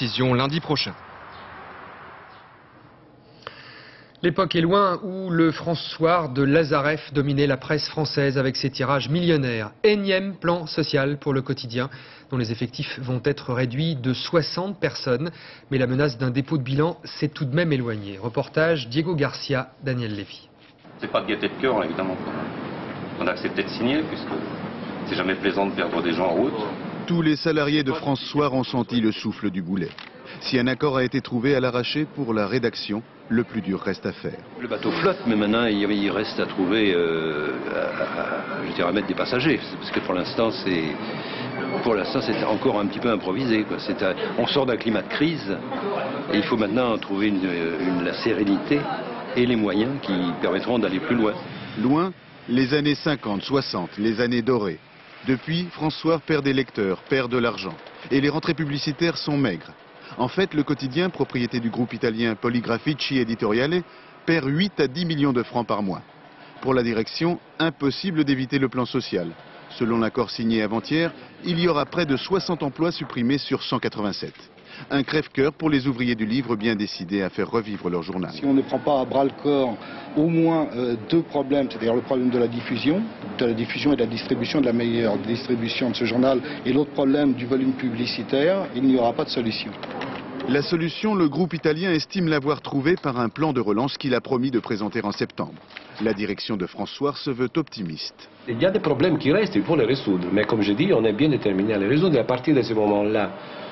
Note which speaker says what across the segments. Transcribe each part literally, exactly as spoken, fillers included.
Speaker 1: décision lundi prochain.
Speaker 2: L'époque est loin où le François de Lazareff dominait la presse française avec ses tirages millionnaires. Énième plan social pour le quotidien, dont les effectifs vont être réduits de soixante personnes. Mais la menace d'un dépôt de bilan s'est tout de même éloignée. Reportage Diego Garcia, Daniel Lévy.
Speaker 3: C'est pas de gaieté de cœur, évidemment. On a accepté de signer, puisque c'est jamais plaisant de perdre des gens en route.
Speaker 4: Tous les salariés de France Soir ont senti le souffle du boulet. Si un accord a été trouvé à l'arraché pour la rédaction, le plus dur reste à faire.
Speaker 5: Le bateau flotte, mais maintenant il reste à trouver, euh, à, à, je dirais, à mettre des passagers. Parce que pour l'instant, c'est, pour l'instant, c'est encore un petit peu improvisé, quoi. C'est un, on sort d'un climat de crise et il faut maintenant trouver une, une, la sérénité et les moyens qui permettront d'aller plus loin.
Speaker 4: Loin, les années cinquante, soixante, les années dorées. Depuis, France Soir perd des lecteurs, perd de l'argent. Et les rentrées publicitaires sont maigres. En fait, le quotidien, propriété du groupe italien Poligrafici Editoriale, perd huit à dix millions de francs par mois. Pour la direction, impossible d'éviter le plan social. Selon l'accord signé avant-hier, il y aura près de soixante emplois supprimés sur cent quatre-vingt-sept. Un crève-cœur pour les ouvriers du livre bien décidés à faire revivre leur journal.
Speaker 6: Si on ne prend pas à bras le corps au moins euh, deux problèmes, c'est-à-dire le problème de la diffusion, de la diffusion et de la distribution, de la meilleure distribution de ce journal, et l'autre problème du volume publicitaire, il n'y aura pas de solution.
Speaker 4: La solution, le groupe italien estime l'avoir trouvée par un plan de relance qu'il a promis de présenter en septembre. La direction de France Soir se veut optimiste.
Speaker 7: Il y a des problèmes qui restent, il faut les résoudre. Mais comme je dis, on est bien déterminé à les résoudre. Et à partir de ce moment-là,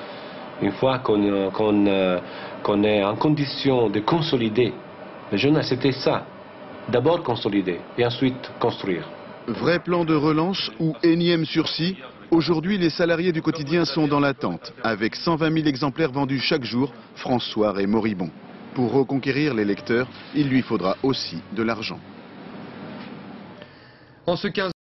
Speaker 7: une fois qu'on qu'on, euh, qu'on est en condition de consolider le journal, c'était ça. D'abord consolider et ensuite construire.
Speaker 4: Vrai plan de relance ou énième sursis? Aujourd'hui, les salariés du quotidien sont dans l'attente. Avec cent vingt mille exemplaires vendus chaque jour, France Soir est moribond. Pour reconquérir les lecteurs, il lui faudra aussi de l'argent.
Speaker 2: En ce quinze